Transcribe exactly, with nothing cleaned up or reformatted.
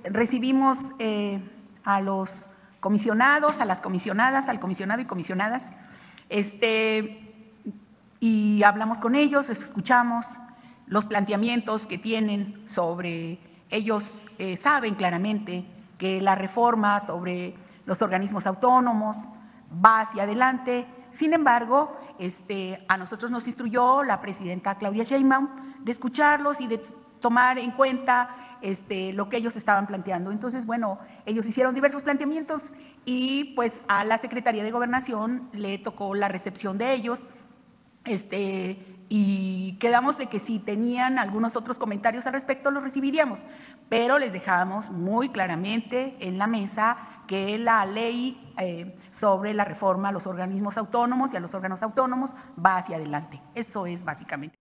recibimos eh, a los comisionados, a las comisionadas, al comisionado y comisionadas, este, y hablamos con ellos, les escuchamos los planteamientos que tienen sobre, ellos eh, saben claramente que la reforma sobre los organismos autónomos va hacia adelante. Sin embargo, este, a nosotros nos instruyó la presidenta Claudia Sheinbaum de escucharlos y de tomar en cuenta este, lo que ellos estaban planteando. Entonces, bueno, ellos hicieron diversos planteamientos y pues a la Secretaría de Gobernación le tocó la recepción de ellos. Este, y quedamos de que si tenían algunos otros comentarios al respecto los recibiríamos, pero les dejamos muy claramente en la mesa que la ley eh, sobre la reforma a los organismos autónomos y a los órganos autónomos va hacia adelante. Eso es básicamente.